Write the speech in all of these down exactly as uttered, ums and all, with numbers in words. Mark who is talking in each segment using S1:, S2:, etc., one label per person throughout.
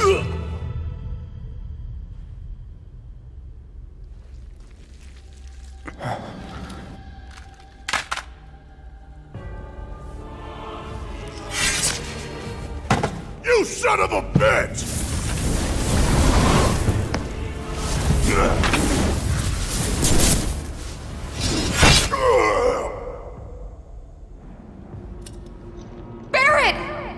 S1: You son of a bitch!
S2: Barret!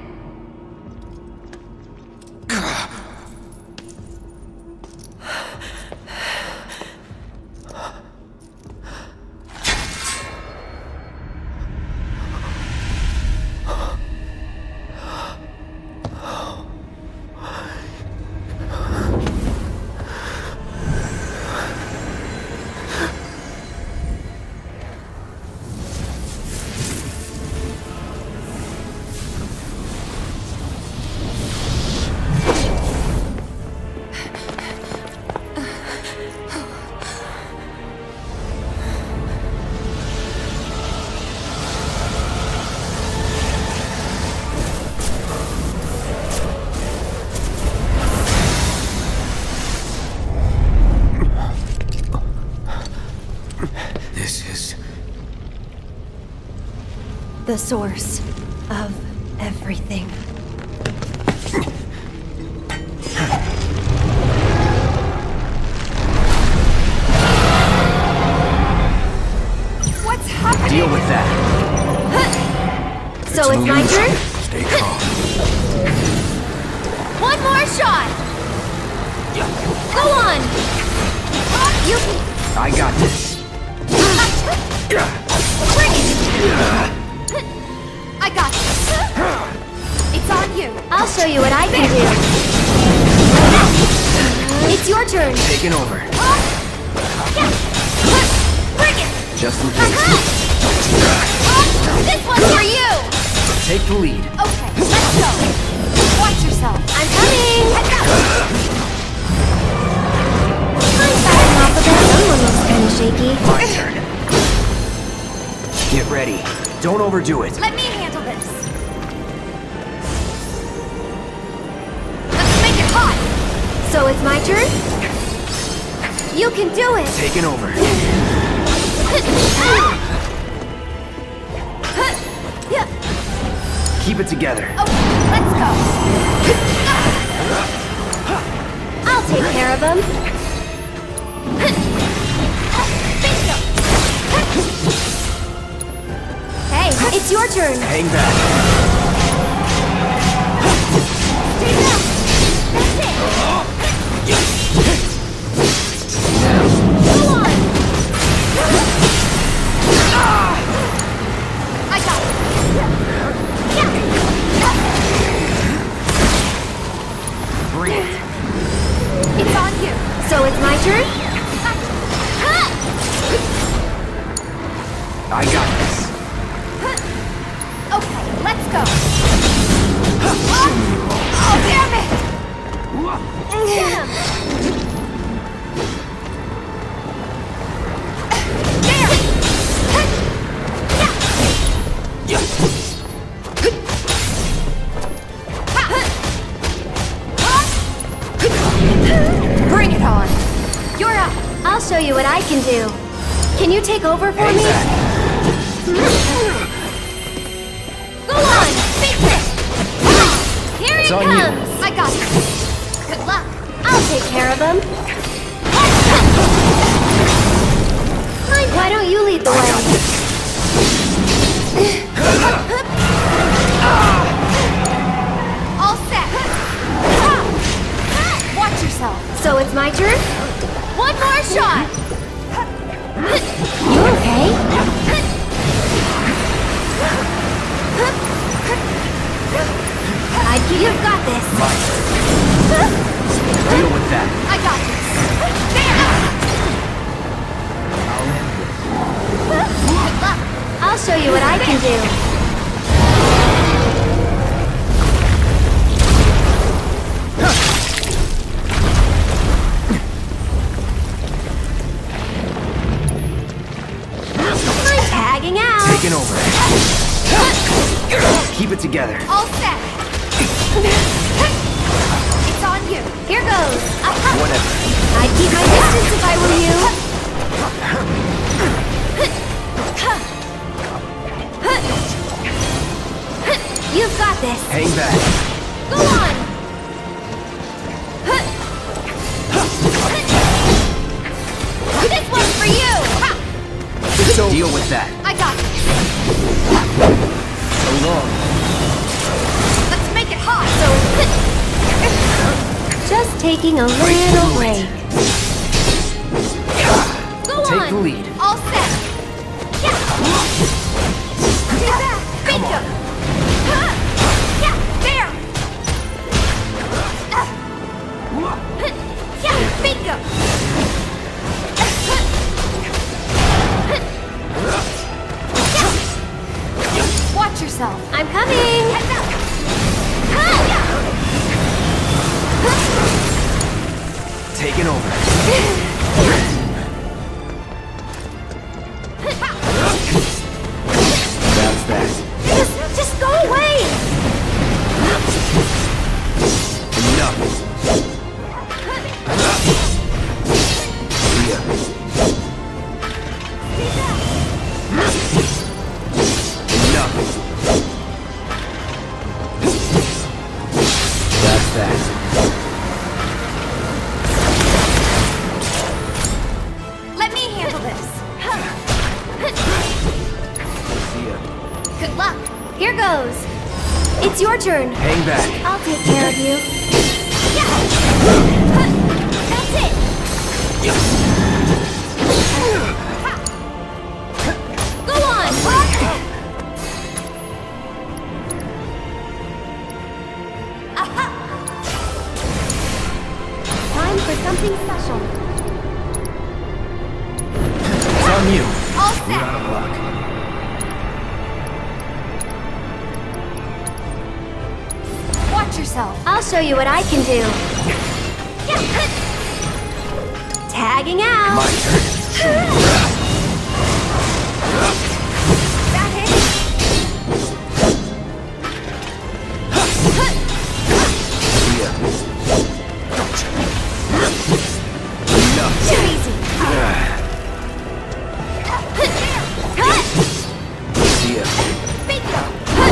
S3: The source of everything.
S2: What's happening?
S4: Deal with that.
S3: So it's my turn?
S4: Stay calm.
S3: One more shot! Go on! You
S4: I got this.
S3: bring it! I got this. It's on you. I'll show you what I can do. It's your turn.
S4: Taking over.
S3: Bring it!
S4: Just in case.
S3: This one's for you!
S4: Take the lead.
S3: Okay, let's go. Watch yourself. I'm coming! I'm backing off a bit. Someone looks kind of shaky.
S4: My turn. Get ready. Don't overdo it.
S3: Let me handle this. Let's make it hot. So it's my turn? You can do it.
S4: Taking over. Keep it together.
S3: Okay, let's go. I'll take care of him. Hey, it's your turn.
S4: Hang back.
S3: Stay down. That's it. Go on. I got it.
S4: Bring it.
S3: It's on you. So it's my turn?
S4: I got this.
S3: Okay, let's go. Oh, damn it! Damn. There! Bring it on. You're up. I'll show you what I can do. Can you take over for
S4: Hang
S3: me?
S4: back.
S3: Go on! Fix it! Here
S4: It's
S3: it
S4: on
S3: comes!
S4: you.
S3: I got it. Good luck. I'll take care of him. Why don't you lead the way? All set. Watch yourself. So it's my turn? One more shot! You okay? I you've got this.
S4: My turn. Deal with that.
S3: I got this. There.
S4: I'll end this.
S3: Good luck. I'll show you what I can do. I'm tagging out.
S4: Taking over. Keep it together.
S3: All set. It's on taking a little break. Go
S4: Take
S3: on.
S4: the lead.
S2: All set. Yeah. Stay back. Bingo. Huh. Yeah, there. Uh. Yeah, bingo. Watch yourself.
S3: I'm coming.
S2: Heads up.
S4: Taking over. That's that.
S3: Just, just go away.
S4: Enough. See ya. Enough. That's that.
S2: Let me handle this.
S4: See ya.
S2: Good luck.
S3: Here goes. It's your turn.
S4: Hang back.
S3: I'll take care of you.
S2: Yeah. That's it.
S3: Go on. Time for something special.
S4: It's on you.
S2: All
S4: We're
S2: set.
S4: out of luck.
S2: Watch yourself.
S3: I'll show you what I can do. Tagging out.
S4: My turn.
S2: That hit.
S4: See ya. Enough.
S2: Too easy.
S4: See ya.
S2: Bingo.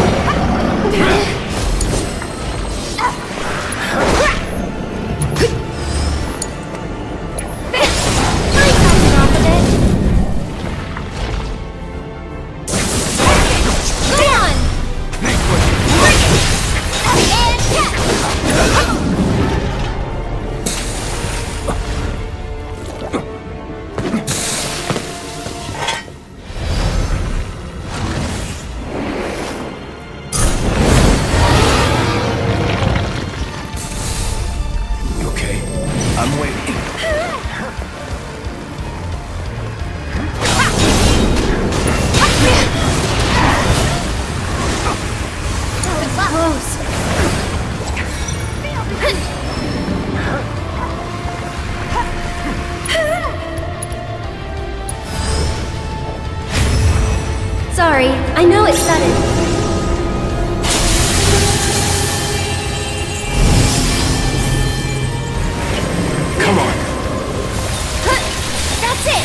S3: Off of it.
S2: Go on. And catch.
S4: Okay. I'm waiting.
S3: Close. Sorry, I know it's sudden.
S4: Come on.
S2: That's it.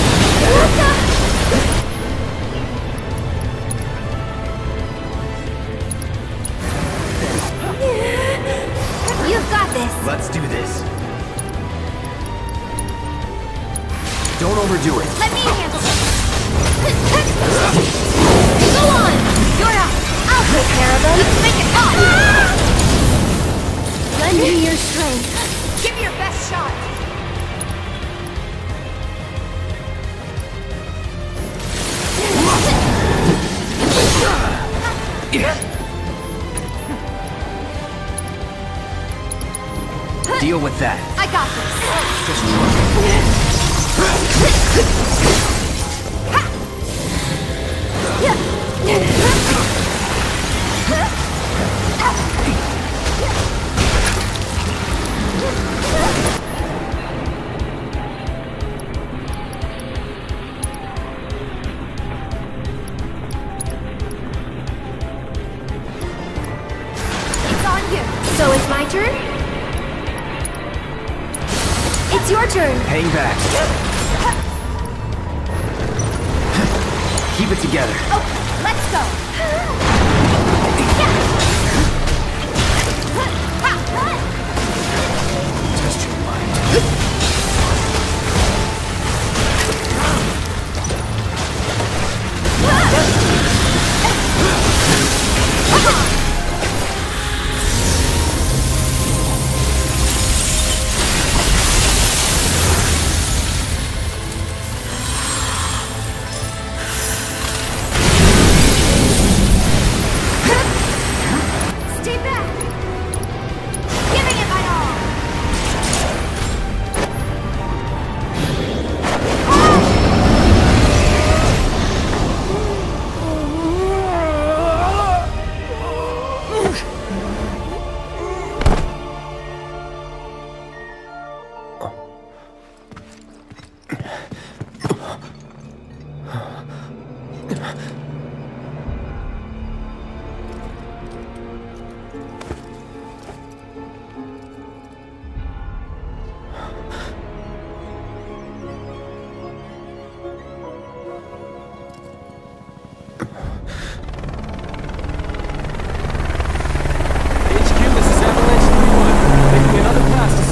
S2: You've got this.
S4: Let's do this. Don't overdo it.
S2: Let me handle it. Go on. You're up.
S3: I'll take care of them.
S2: Let's make it hot.
S3: Lend me your strength.
S2: Give me your best shot.
S4: Deal with that.
S2: I got this.
S4: Just
S2: It's on you.
S3: So it's my turn? It's your turn.
S4: hang back. Keep it together.
S2: Okay, let's go.
S4: Test your mind.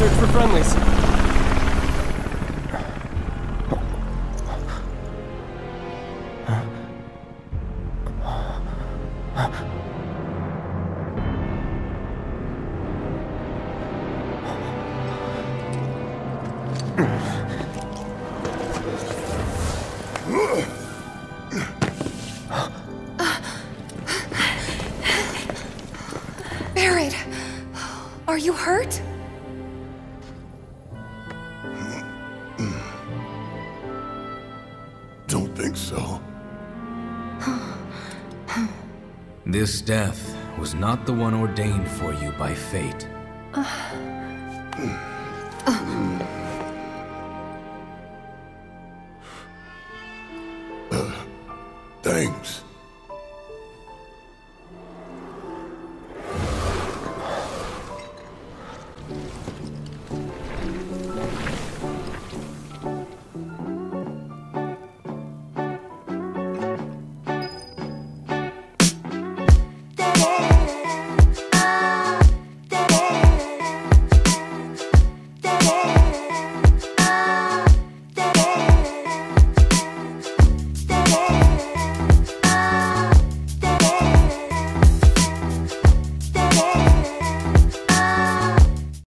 S5: Look for friendlies.
S2: Barret, are you hurt?
S1: Don't think so.
S6: This death was not the one ordained for you by fate.
S2: Uh,